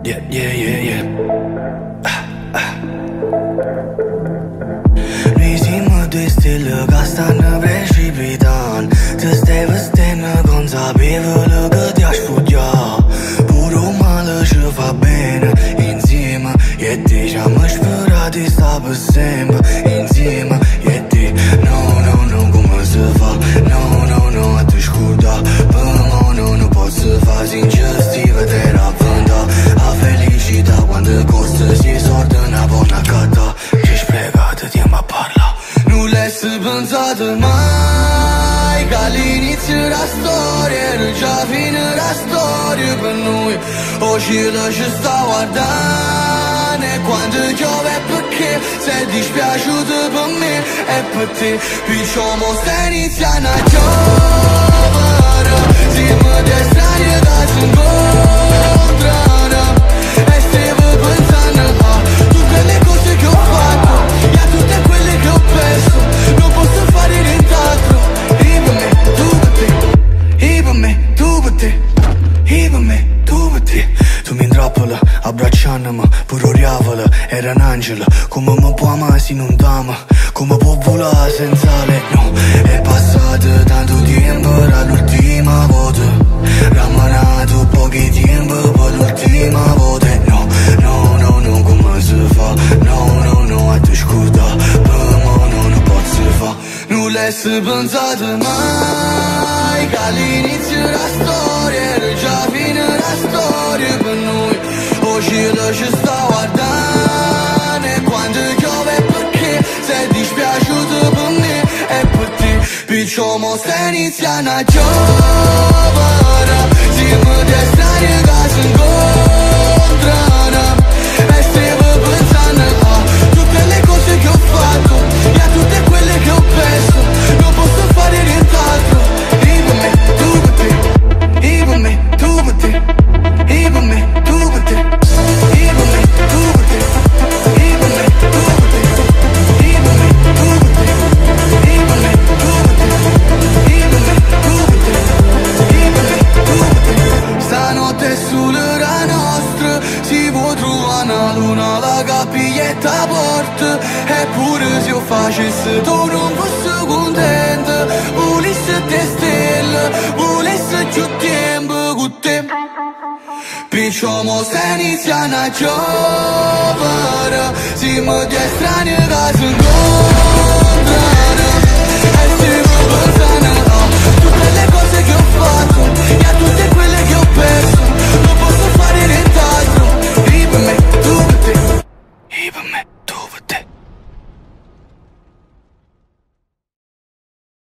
yeah, yeah, yeah, yeah. Nisima doi stelle che stanno precipitando. Ti stai vestendo consapevole che ti ha sfuggiato. Pure un male ci fa bene insieme. E diciamo sperare di stare per sempre insieme. E di no, no, no, come si fa? No, no, no, a te scorda. Per me non posso fare sincerità te la venda. A felicità quando costa si sorda una buona cata. Che sprecate tempo a parlare. Non l'hai pensato mai che all'inizio la storia era già fine la storia per noi. Oggi la ci sta guardando e quando piove è perché sei dispiaciuto per me e per te. Perciò mo stai iniziando a giovere. Siamo due strani che si incontrano e stiamo pensando a tutte le cose che ho fatto e a tutte quelle che ho perso. Non posso fare nient'altro. E per me, tu per te. E per me, tu per te. E per me, tu per te. Tu mi intrappola, abbracciandomi, pure oriavola, era un angelo. Come mi può amare se non t'ama? Come può volare senza lei? No, è passato tanto tempo dall'ultima volta. Rammanato pochi tempo per l'ultima volta. No, no, no, no, come si fa? No, no, no, a te scorda. Per me non posso fa. Non l'hai pensato mai che all'inizio la storia era già fine la storia per noi. Oggi la ci sta guardando e quando piove è perché sei dispiaciuto per me e per te. Perciò mo stai iniziando a giovere. Siamo due strani che si incontrano e stiamo pensando a tutte le cose che ho fatto e a tutte quelle che ho perso. Non posso fare nient'altro. E per me, tu per te. E per me, tu per te. E per me, tu per te. E per me, tu per te. E per me, tu per te. E per me, tu per te. E per me, tu per te. E per me, tu per te. E per me, tu per te. Stanotte è solo la nostra. Si può trovare una luna la capiglietta porta. Eppure se io facessi tu non fossi contento. Volessi te stelle, volessi più tempo con te. Perciò mo stai iniziando a giovere. Siamo due strani che si incontrano e stiamo pensando a tutte le cose che ho fatto